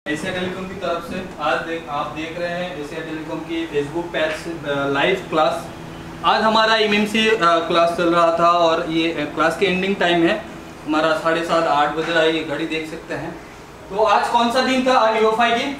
Asia telecom की तरफ से आप देख रहे हैं एशिया टेलीकॉम की फेसबुक पेज लाइव क्लास। आज हमारा एमएमसी क्लास चल रहा था और ये क्लास के एंडिंग टाइम है हमारा 7:30 8 बज रहा है, ये घड़ी देख सकते हैं। तो आज कौन सा दिन था? आज यूएफआई की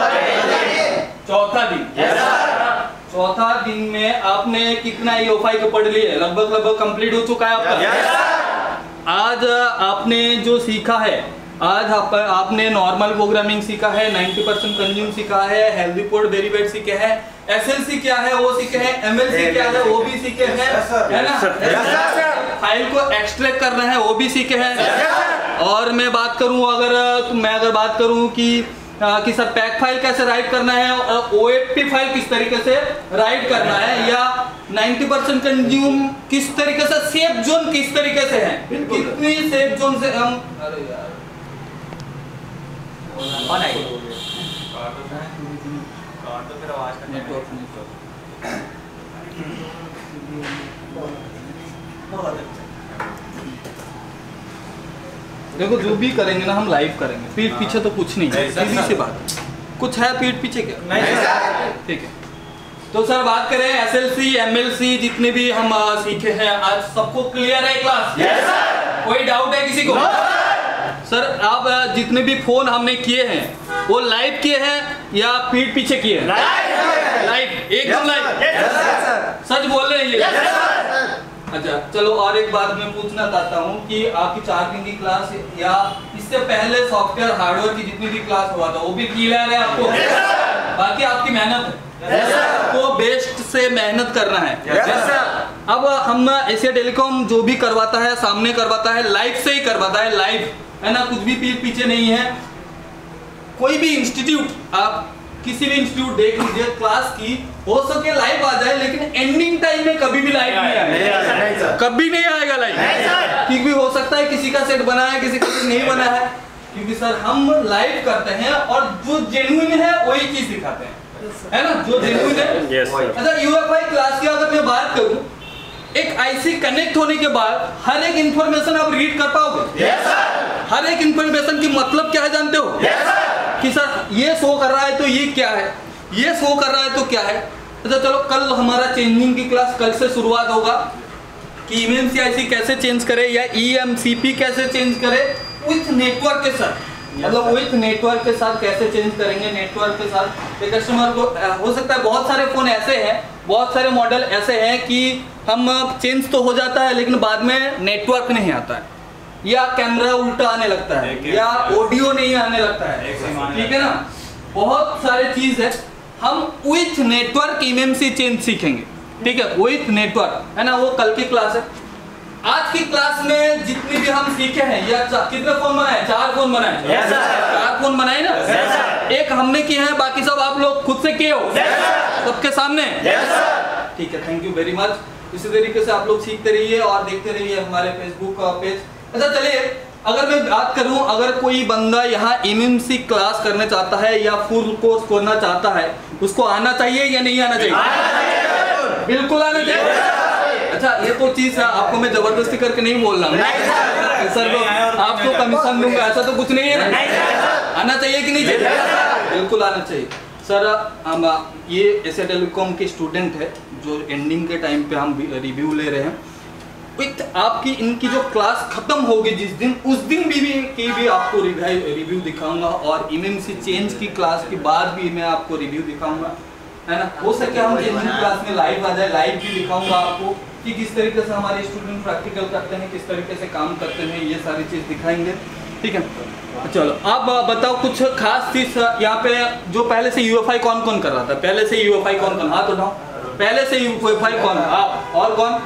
चौथा दिन। चौथा दिन में आपने कितना यूएफआई को पढ़ लिया? लगभग कंप्लीट हो चुका है आपका। आज आपने जो सीखा है, आज आपने नॉर्मल प्रोग्रामिंग सीखा है, 90% कंज्यूम सीखा है, हेल्दी कोड डेरिवेट सीखे हैं, एसएलसी क्या है वो सीखे हैं, एमएलसी क्या है वो भी सीखे हैं, है ना? फाइल को एक्सट्रैक्ट करना है वो भी सीखे हैं। और मैं बात करूं कि सर पैक फाइल कैसे राइट करना है और OFP फाइल किस तरीके से राइट करना है, या 90% कंज्यूम किस तरीके से, सेफ जोन किस तरीके से है, कितनी सेफ जोन से हम देखो जो भी करेंगे ना हम लाइव करेंगे, पीठ पीछे तो कुछ नहीं है, सीधी सी बात। कुछ है पीठ पीछे क्या? नहीं सर। ठीक है, तो सर बात करें SLC MLC जितने भी हम सीखे हैं, आज सबको क्लियर है क्लास? Yes sir. कोई डाउट है किसी को? सर आप जितने भी फोन हमने किए हैं वो लाइव किए हैं या पीठ पीछे किए हैं? लाइव, एकदम लाइव। सच बोल रहे हैं ये? अच्छा चलो, और एक बात मैं पूछना चाहता हूँ कि आपकी 4 दिन की क्लास या इससे पहले सॉफ्टवेयर हार्डवेयर की जितनी भी क्लास हुआ था वो भी क्लियर है आपको? बाकी आपकी मेहनत है, आपको बेस्ट से मेहनत करना है। अब हम एशिया टेलीकॉम जो भी करवाता है सामने करवाता है, लाइव से ही करवाता है, लाइव है ना, कुछ भी पीठ पीछे नहीं है। कोई भी इंस्टीट्यूट, आप किसी भी इंस्टीट्यूट देख लीजिए, क्लास की हो सके लाइव आ जाए, लेकिन एंडिंग टाइम में कभी भी लाइव नहीं आएगा, कभी नहीं आएगा लाइव। क्योंकि हो सकता है किसी का सेट बना है, किसी का सेट नहीं बना है, क्योंकि सर हम लाइव करते हैं और जो जेन्युइन है वही चीज दिखाते हैं, है ना, जो जेन्युइन है। अच्छा यूएफआई क्लास की अगर मैं बात करूं, एक आईसी कनेक्ट होने के बाद हर एक इंफॉर्मेशन आप रीड कर पाओगे? Yes sir. हर एक इंफॉर्मेशन की मतलब क्या है जानते हो? Yes sir. कि सर ये शो कर रहा है तो ये क्या है, ये शो कर रहा है तो क्या है। अच्छा चलो, कल हमारा चेंजिंग की क्लास कल से शुरुआत होगा कि eMMC IC कैसे चेंज करे या EMCP कैसे चेंज करे विथ नेटवर्क के साथ, मतलब विथ नेटवर्क के साथ कैसे चेंज करेंगे। नेटवर्क के साथ कस्टमर को हो सकता है बहुत सारे फोन ऐसे हैं, बहुत सारे मॉडल ऐसे हैं कि हम चेंज तो हो जाता है लेकिन बाद में नेटवर्क नहीं आता है, या कैमरा उल्टा आने लगता है, या ऑडियो नहीं आने लगता है, ठीक है ना, बहुत सारे चीज है। हम विथ नेटवर्क eMMC चेंज सीखेंगे, ठीक है, विथ नेटवर्क, है ना, वो कल की क्लास है। आज की क्लास में जितनी भी हम सीखे हैं, या कितने फोन बनाए? 4 फोन बनाए। yes, 4 फोन बनाए ना? yes, एक हमने किए हैं, बाकी सब आप लोग खुद से किए हो? yes, सबके सामने? yes, ठीक है, थैंक यू वेरी मच। इसी तरीके से आप लोग सीखते रहिए और देखते रहिए हमारे फेसबुक पेज। अच्छा चलिए, अगर मैं बात करूं, अगर कोई बंदा यहाँ eMMC क्लास करना चाहता है या फुल कोर्स करना चाहता है, उसको आना चाहिए या नहीं आना चाहिए? बिल्कुल आना चाहिए। अच्छा ये तो चीज है, आपको मैं जबरदस्ती करके नहीं बोल रहा हूँ सर, आपको कमीशन दूंगा ऐसा तो कुछ नहीं है ना। आना चाहिए कि नहीं चाहिए? बिल्कुल आना चाहिए सर। हम ये एशिया टेलीकॉम के स्टूडेंट है जो एंडिंग के टाइम पे हम रिव्यू ले रहे हैं विथ आपकी। इनकी जो क्लास खत्म होगी जिस दिन, उस दिन भी आपको रिव्यू दिखाऊंगा, और eMMC चेंज की क्लास के बाद भी मैं आपको रिव्यू दिखाऊंगा, है ना। हो सके हम चेंजिंग क्लास में लाइव आ जाए, लाइव भी दिखाऊंगा आपको कि किस तरीके से हमारे स्टूडेंट प्रैक्टिकल करते हैं, किस तरीके से काम करते हैं, ये सारी चीज दिखाएंगे, ठीक है। चलो आप बताओ कुछ खास चीज यहाँ पे, जो पहले से यूएफआई कौन कौन कर रहा था? पहले से यूएफआई कौन कौन, हाथ उठाओ। पहले से यूएफआई कौन? आप और कौन?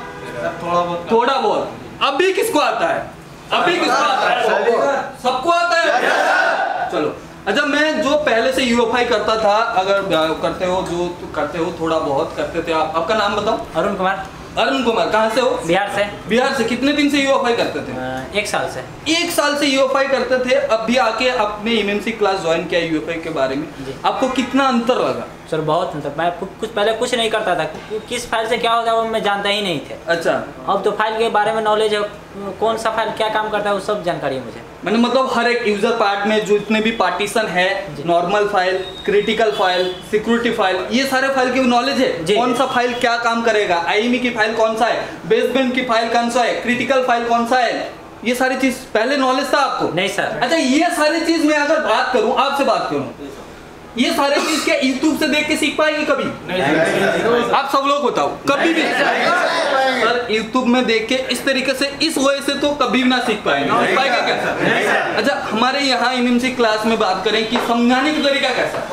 थोड़ा बहुत। अभी किसको आता है? अभी किसको आता है? सबको आता है। चलो अच्छा, मैं जो पहले से यूएफआई करता था, अगर करते हो, जो करते हो थोड़ा बहुत करते थे, आप आपका नाम बताओ। अरुण कुमार। अरुण कुमार, कहाँ से हो? बिहार से। बिहार से। कितने दिन से यूएफआई करते थे? 1 साल से। 1 साल से यूएफआई करते थे, अब भी आके अपने eMMC क्लास ज्वाइन किया यूएफआई के बारे में, आपको कितना अंतर लगा? सर बहुत अंतर। मैं पहले कुछ नहीं करता था, किस फाइल से क्या होता है वो मैं जानता ही नहीं थे। अच्छा, अब तो फाइल के बारे में नॉलेज है, कौन सा फाइल क्या काम करता है वो सब जानकारी है मुझे। मैंने मतलब हर एक यूजर पार्ट में जो इतने भी पार्टीशन है, normal file, critical file, security file, ये सारे फाइल की नॉलेज है। कौन सा फाइल क्या काम करेगा, आईएमई की फाइल कौन सा है, बेसबैंड की फाइल कौन सा है, क्रिटिकल फाइल कौन सा है, ये सारी चीज पहले नॉलेज था आपको? नहीं सर। अच्छा, ये सारी चीज मैं अगर बात करूं, आपसे बात करूं, ये सारे चीज क्या यूट्यूब से देख के सीख पाएंगे कभी? नहीं। आप सब लोग बताओ, कभी भी सर यूट्यूब में देख के इस तरीके से, इस वजह से तो कभी भी ना सीख पाएंगे। सीख पाएंगे क्या? अच्छा, हमारे यहाँ एमएमसी क्लास में बात करें कि समझाने का तरीका कैसा,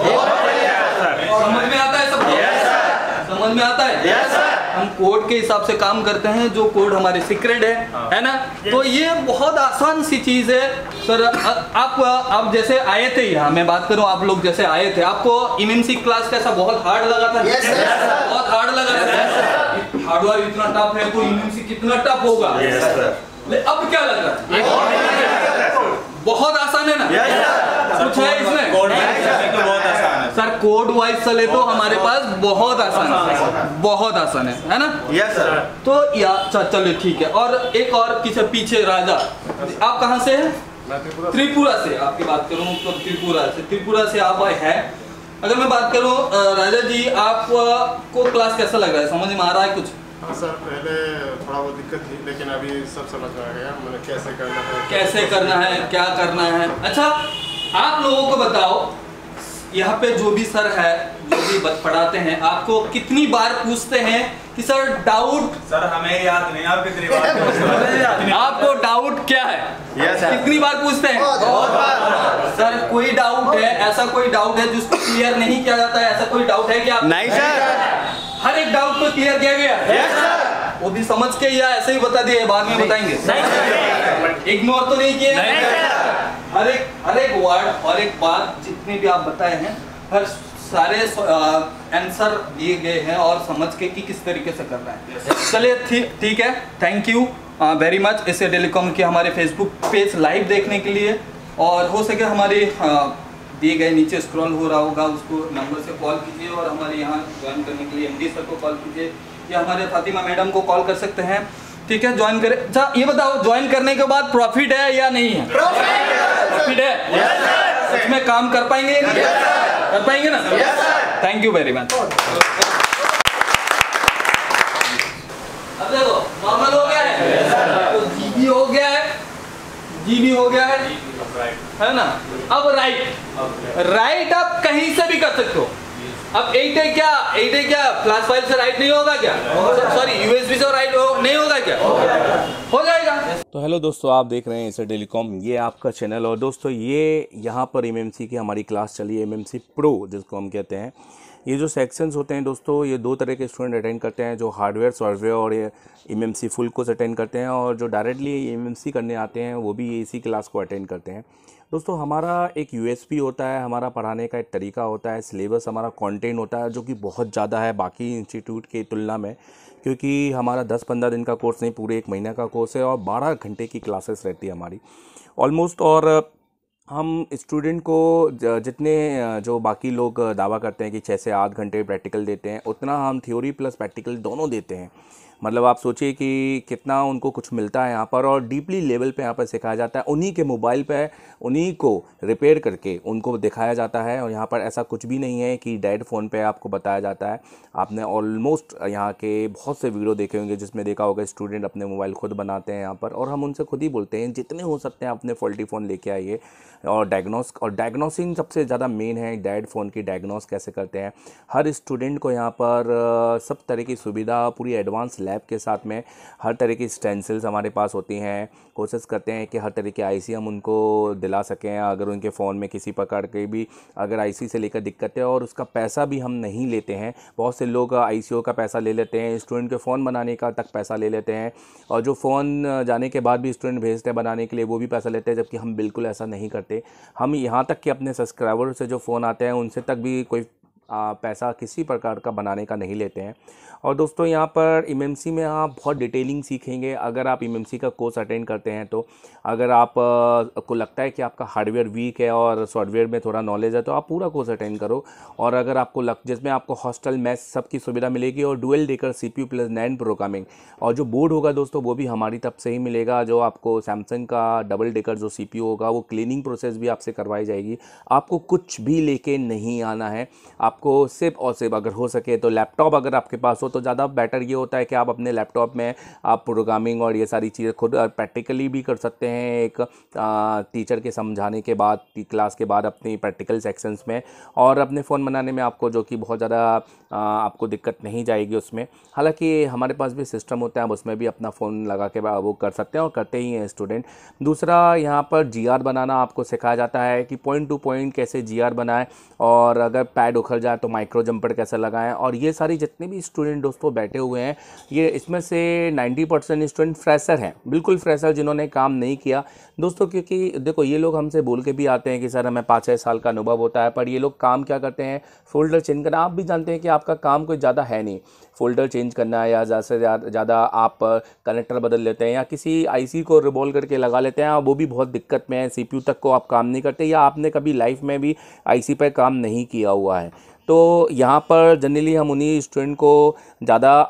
समझ में आता है? सब समझ में आता है? हम कोड के हिसाब से काम करते हैं, जो कोड हमारे सीक्रेट है ना? तो ये बहुत आसान सी चीज है सर। आप जैसे आए थे यहाँ, मैं बात करूँ, आप लोग जैसे आए थे, आपको एमएमसी क्लास कैसा बहुत हार्ड लगा था? बहुत हार्ड लगा था। हार्डवेयर इतना टफ है तो एमएमसी कितना टफ होगा? अब क्या लग रहा है? बहुत आसान है ना? कुछ है इसमें? बहुत आसान है सर। कोड वाइज चले तो हमारे पास बहुत आसान है, बहुत आसान है ना? Yes sir. तो चलिए ठीक है। और एक और किसी पीछे राजा, आप कहाँ से हैं? त्रिपुरा से। आपकी बात करूँ तो त्रिपुरा से आप है। अगर मैं बात करूँ राजा जी, आपको क्लास कैसा लग रहा है? समझ में आ रहा है कुछ? हाँ सर, पहले थोड़ा बहुत दिक्कत थी, लेकिन अभी सब समझ में आ गया, मतलब कैसे करना है, क्या करना है। अच्छा, आप लोगों को बताओ, यहाँ पे जो भी सर है, जो भी पढ़ाते हैं, आपको कितनी बार पूछते हैं कि सर डाउट? सर हमें याद नहीं, आप कितनी बार आपको डाउट क्या है? कितनी बार पूछते हैं? बहुत बार। सर कोई डाउट है, ऐसा कोई डाउट है जिसको क्लियर नहीं किया जाता है? ऐसा कोई डाउट है क्या? नहीं सर। हर एक डाउट को क्लियर किया गया? Yes sir. वो भी समझ के या ऐसे ही बता दिए, बाद में बताएंगे? नहीं सर। इग्नोर तो नहीं किए? नहीं सर। हर एक वर्ड, हर एक बात जितनी भी आप बताए हैं, हर सारे आंसर दिए गए हैं और समझ के कि किस तरीके से करना है। चलिए ठीक है, thank you very much SA telecom के हमारे फेसबुक पेज लाइव देखने के लिए। और हो सके हमारे दिए गए नीचे स्क्रॉल हो रहा होगा, उसको नंबर से कॉल कीजिए और हमारे यहाँ ज्वाइन करने के लिए एमडी सर को कॉल कीजिए या हमारे फातिमा मैडम को कॉल कर सकते हैं। ठीक है, ज्वाइन करें। अच्छा ये बताओ, ज्वाइन करने के बाद प्रॉफिट है या नहीं है? प्रॉफिट है। सच में काम कर पाएंगे? कर पाएंगे ना? Thank you very much. अब देखो, नॉर्मल हो गया है, तो जीबी हो गया है, जीबी हो गया है ना? अब राइट आप कहीं से भी कर सकते हो। अब 8 है क्या फ्लैश फाइल से राइट नहीं होगा क्या? सॉरी, यूएसबी से राइट नहीं होगा क्या? हो जाएगा। तो हेलो दोस्तों, आप देख रहे हैं एसए टेलीकॉम, ये आपका चैनल। और दोस्तों ये यहाँ पर एमएमसी की हमारी क्लास चली है, एमएमसी प्रो जिसको हम कहते हैं। ये जो सेक्शंस होते हैं दोस्तों, ये 2 तरह के स्टूडेंट अटेंड करते हैं, जो हार्डवेयर सॉफ्टवेयर और ये एमएमसी फुल कोर्स अटेंड करते हैं, और जो डायरेक्टली एमएमसी करने आते हैं वो भी इसी क्लास को अटेंड करते हैं। दोस्तों हमारा एक यूएसपी होता है, हमारा पढ़ाने का एक तरीका होता है, सिलेबस हमारा कंटेंट होता है जो कि बहुत ज़्यादा है बाकी इंस्टीट्यूट की तुलना में, क्योंकि हमारा 10-15 दिन का कोर्स नहीं, पूरे 1 महीना का कोर्स है और 12 घंटे की क्लासेस रहती है हमारी ऑलमोस्ट। और हम स्टूडेंट को जितने जो बाकी लोग दावा करते हैं कि 6 से 8 घंटे प्रैक्टिकल देते हैं, उतना हम थ्योरी प्लस प्रैक्टिकल दोनों देते हैं। मतलब आप सोचिए कि कितना उनको कुछ मिलता है यहाँ पर, और डीपली लेवल पे यहाँ पर सिखाया जाता है। उन्हीं के मोबाइल पे उन्हीं को रिपेयर करके उनको दिखाया जाता है, और यहाँ पर ऐसा कुछ भी नहीं है कि डेड फ़ोन पे आपको बताया जाता है। आपने ऑलमोस्ट यहाँ के बहुत से वीडियो देखे होंगे जिसमें देखा होगा स्टूडेंट अपने मोबाइल खुद बनाते हैं यहाँ पर, और हम उनसे खुद ही बोलते हैं जितने हो सकते हैं अपने फॉल्टी फ़ोन लेके आइए और डायग्नोसिंग सबसे ज़्यादा मेन है। डेड फ़ोन की डायग्नोस कैसे करते हैं, हर स्टूडेंट को यहाँ पर सब तरह की सुविधा पूरी एडवांस लैब के साथ में, हर तरह की स्टेंसिल्स हमारे पास होती हैं। कोशिश करते हैं कि हर तरह के आईसी हम उनको दिला सकें, अगर उनके फ़ोन में किसी प्रकार के भी अगर आईसी से लेकर दिक्कत है, और उसका पैसा भी हम नहीं लेते हैं। बहुत से लोग आईसीओ का पैसा ले लेते हैं, स्टूडेंट के फ़ोन बनाने का तक पैसा ले लेते हैं, और जो फ़ोन जाने के बाद भी स्टूडेंट भेजते हैं बनाने के लिए वो भी पैसा लेते हैं, जबकि हम बिल्कुल ऐसा नहीं करते। हम यहाँ तक कि अपने सब्सक्राइबर से जो फ़ोन आते हैं उनसे तक भी कोई पैसा किसी प्रकार का बनाने का नहीं लेते हैं। और दोस्तों यहाँ पर एमएमसी में आप बहुत डिटेलिंग सीखेंगे। अगर आप एमएमसी का कोर्स अटेंड करते हैं तो अगर आप को लगता है कि आपका हार्डवेयर वीक है और सॉफ्टवेयर में थोड़ा नॉलेज है तो आप पूरा कोर्स अटेंड करो। और अगर आपको जिसमें आपको हॉस्टल मेस सबकी सुविधा मिलेगी और dual decker CPU plus 9 programming, और जो बोर्ड होगा दोस्तों वो भी हमारी तरफ से ही मिलेगा। जो आपको सैमसंग का डबल डेकर जो CPU होगा वो क्लीनिंग प्रोसेस भी आपसे करवाई जाएगी। आपको कुछ भी लेके नहीं आना है, आपको सिर्फ और सिर्फ अगर हो सके तो लैपटॉप अगर आपके पास हो तो ज़्यादा बेटर ये होता है कि आप अपने लैपटॉप में आप प्रोग्रामिंग और ये सारी चीज़ें खुद प्रैक्टिकली भी कर सकते हैं। एक टीचर के समझाने के बाद क्लास के बाद अपनी प्रैक्टिकल सेक्शंस में, और अपने फ़ोन बनाने में आपको जो कि बहुत ज़्यादा आपको दिक्कत नहीं जाएगी उसमें। हालांकि हमारे पास भी सिस्टम होता है, आप उसमें भी अपना फ़ोन लगा के वो कर सकते हैं और करते ही हैं स्टूडेंट। दूसरा यहाँ पर GR बनाना आपको सिखाया जाता है कि पॉइंट टू पॉइंट कैसे GR बनाएं, और अगर पैड उखड़ जाए तो माइक्रो जंपर कैसे लगाएं। और ये सारी जितने भी स्टूडेंट दोस्तों बैठे हुए हैं, ये इसमें से 90% स्टूडेंट फ्रेशर हैं, बिल्कुल फ्रेशर जिन्होंने काम नहीं किया दोस्तों। क्योंकि देखो ये लोग हमसे बोल के भी आते हैं कि सर हमें 5-6 साल का अनुभव होता है, पर ये लोग काम क्या करते हैं, फोल्डर चेंज करना। आप भी जानते हैं कि आपका काम कोई ज़्यादा है नहीं, फोल्डर चेंज करना है या ज़्यादा से ज़्यादा आप कनेक्टर बदल लेते हैं या किसी IC को रिवॉल्व करके लगा लेते हैं, वो भी बहुत दिक्कत में है। CPU तक को आप काम नहीं करते या आपने कभी लाइफ में भी IC पर काम नहीं किया हुआ है। तो यहाँ पर जनरली हम उन्हीं स्टूडेंट को ज़्यादा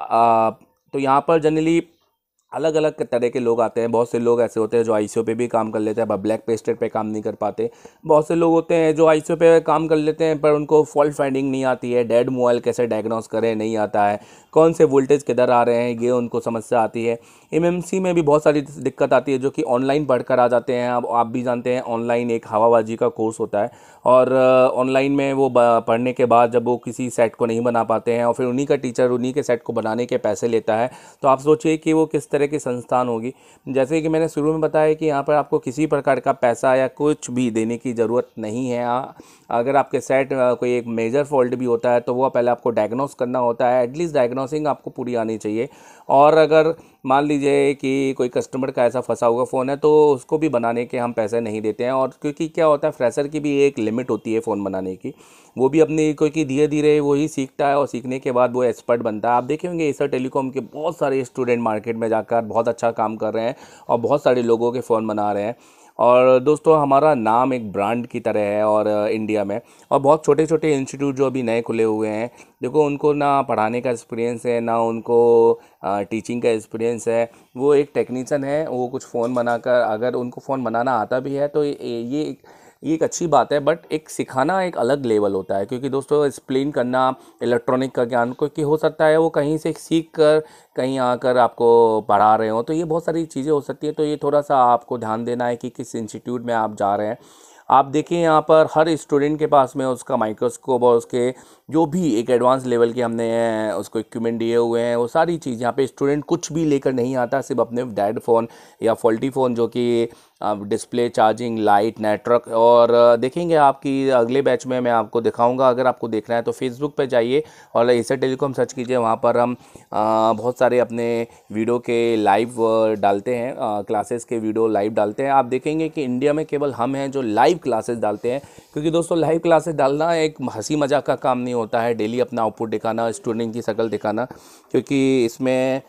तो यहाँ पर जनरली अलग अलग तरह के लोग आते हैं। बहुत से लोग ऐसे होते हैं जो ICO पे भी काम कर लेते हैं पर ब्लैक पेस्टेड पे काम नहीं कर पाते। बहुत से लोग होते हैं जो ICO पे काम कर लेते हैं पर उनको फॉल्ट फाइंडिंग नहीं आती है, डेड मोबाइल कैसे डायग्नोस करें नहीं आता है, कौन से वोल्टेज किधर आ रहे हैं ये उनको समस्या आती है। MMC में भी बहुत सारी दिक्कत आती है जो कि ऑनलाइन पढ़कर आ जाते हैं। अब आप भी जानते हैं ऑनलाइन एक हवाबाजी का कोर्स होता है, और ऑनलाइन में वो पढ़ने के बाद जब वो किसी सेट को नहीं बना पाते हैं और फिर उन्हीं का टीचर उन्हीं के सेट को बनाने के पैसे लेता है, तो आप सोचिए कि वो किस तरह की संस्थान होगी। जैसे कि मैंने शुरू में बताया कि यहाँ पर आपको किसी प्रकार का पैसा या कुछ भी देने की ज़रूरत नहीं है। अगर आपके सेट कोई एक मेजर फॉल्ट भी होता है तो वो पहले आपको डायग्नोस करना होता है, एटलीस्ट डायग्नोसिंग आपको पूरी आनी चाहिए। और अगर मान लीजिए कि कोई कस्टमर का ऐसा फंसा हुआ फ़ोन है तो उसको भी बनाने के हम पैसे नहीं देते हैं। और क्योंकि क्या होता है, फ्रेशर की भी एक लिमिट होती है फ़ोन बनाने की, वो भी अपनी क्योंकि धीरे धीरे वो ही सीखता है और सीखने के बाद वो एक्सपर्ट बनता है। आप देखेंगे एसर टेलीकॉम के बहुत सारे स्टूडेंट मार्केट में जाकर बहुत अच्छा काम कर रहे हैं और बहुत सारे लोगों के फ़ोन बना रहे हैं। और दोस्तों हमारा नाम एक ब्रांड की तरह है और इंडिया में, और बहुत छोटे छोटे इंस्टीट्यूट जो अभी नए खुले हुए हैं, देखो उनको ना पढ़ाने का एक्सपीरियंस है ना उनको टीचिंग का एक्सपीरियंस है। वो एक टेक्नीशियन है, वो कुछ फ़ोन बनाकर अगर उनको फ़ोन बनाना आता भी है तो ये एक अच्छी बात है, बट एक सिखाना एक अलग लेवल होता है। क्योंकि दोस्तों एक्सप्लेन करना इलेक्ट्रॉनिक का ज्ञान क्योंकि हो सकता है वो कहीं से सीख कर कहीं आकर आपको पढ़ा रहे हो, तो ये बहुत सारी चीज़ें हो सकती है। तो ये थोड़ा सा आपको ध्यान देना है कि किस इंस्टीट्यूट में आप जा रहे हैं। आप देखिए यहाँ पर हर स्टूडेंट के पास में उसका माइक्रोस्कोप और उसके जो भी एक एडवांस लेवल के हमने उसको इक्विपमेंट दिए हुए हैं, वो सारी चीज़ यहाँ पे स्टूडेंट कुछ भी लेकर नहीं आता, सिर्फ अपने डेड फ़ोन या फॉल्टी फ़ोन जो कि डिस्प्ले, चार्जिंग, लाइट, नेटवर्क। और देखेंगे आपकी अगले बैच में मैं आपको दिखाऊंगा। अगर आपको देखना है तो फेसबुक पे जाइए और एसर टेलीकॉम सर्च कीजिए, वहाँ पर हम बहुत सारे अपने वीडियो के लाइव डालते हैं, क्लासेस के वीडियो लाइव डालते हैं। आप देखेंगे कि इंडिया में केवल हम हैं जो लाइव क्लासेस डालते हैं। क्योंकि दोस्तों लाइव क्लासेस डालना एक हंसी मजाक का काम नहीं होता है, डेली अपना आउटपुट दिखाना, स्टूडेंट की शक्ल दिखाना, क्योंकि इसमें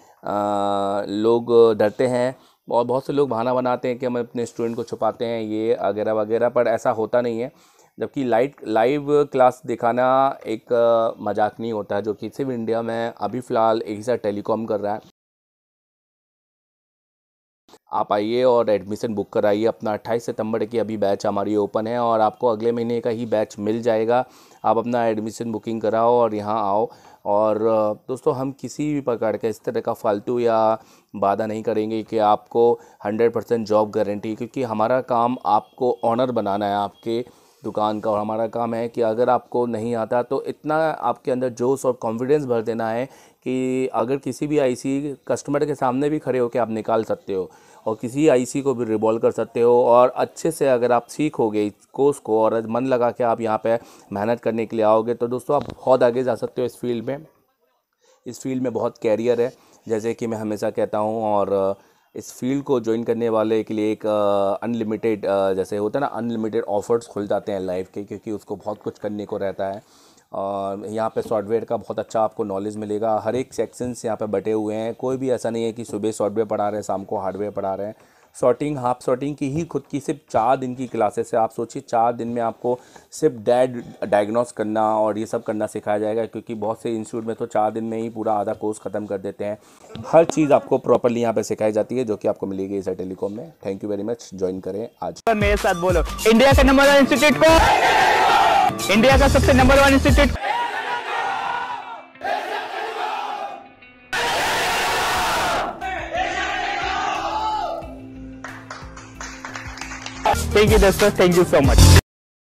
लोग डरते हैं और बहुत से लोग बहाना बनाते हैं कि हम अपने स्टूडेंट को छुपाते हैं ये वगैरह वगैरह, पर ऐसा होता नहीं है। जबकि लाइव क्लास दिखाना एक मजाक नहीं होता है, जो कि सिर्फ इंडिया में अभी फ़िलहाल एसर टेलीकॉम कर रहा है। आप आइए और एडमिशन बुक कराइए अपना। 28 सितंबर की अभी बैच हमारी ओपन है और आपको अगले महीने का ही बैच मिल जाएगा। आप अपना एडमिशन बुकिंग कराओ और यहाँ आओ। और दोस्तों हम किसी भी प्रकार का इस तरह का फालतू या वादा नहीं करेंगे कि आपको 100% जॉब गारंटी, क्योंकि हमारा काम आपको ऑनर बनाना है आपके दुकान का। और हमारा काम है कि अगर आपको नहीं आता तो इतना आपके अंदर जोश और कॉन्फिडेंस भर देना है कि अगर किसी भी आईसी कस्टमर के सामने भी खड़े होकर आप निकाल सकते हो और किसी आईसी को भी रिवॉल्व कर सकते हो। और अच्छे से अगर आप सीखोगे इस कोर्स को और मन लगा के आप यहाँ पे मेहनत करने के लिए आओगे तो दोस्तों आप बहुत आगे जा सकते हो इस फील्ड में। इस फील्ड में बहुत कैरियर है, जैसे कि मैं हमेशा कहता हूँ। और इस फील्ड को ज्वाइन करने वाले के लिए एक अनलिमिटेड जैसे होता है ना, अनलिमिटेड ऑफर्स खुल जाते हैं लाइफ के, क्योंकि उसको बहुत कुछ करने को रहता है। और यहाँ पे सॉफ्टवेयर का बहुत अच्छा आपको नॉलेज मिलेगा। हर एक सेक्शंस यहाँ पे बटे हुए हैं। कोई भी ऐसा नहीं है कि सुबह सॉफ्टवेयर पढ़ा रहे हैं, शाम को हार्डवेयर पढ़ा रहे हैं। सॉर्टिंग, हाफ सॉर्टिंग की ही खुद की सिर्फ 4 दिन की क्लासेस है। आप सोचिए 4 दिन में आपको सिर्फ डायग्नोस करना और ये सब करना सिखाया जाएगा, क्योंकि बहुत से इंस्टीट्यूट में तो 4 दिन में ही पूरा आधा कोर्स ख़त्म कर देते हैं। हर चीज़ आपको प्रॉपरली यहाँ पे सिखाई जाती है, जो कि आपको मिलेगी ईसा टेलीकॉम में। Thank you very much, join करें आज। मेरे साथ बोलो, इंडिया का नंबर 1 इंस्टीट्यूट को, इंडिया का सबसे नंबर 1 इंस्टीट्यूट। थैंक यू दोस्तों, थैंक यू सो मच।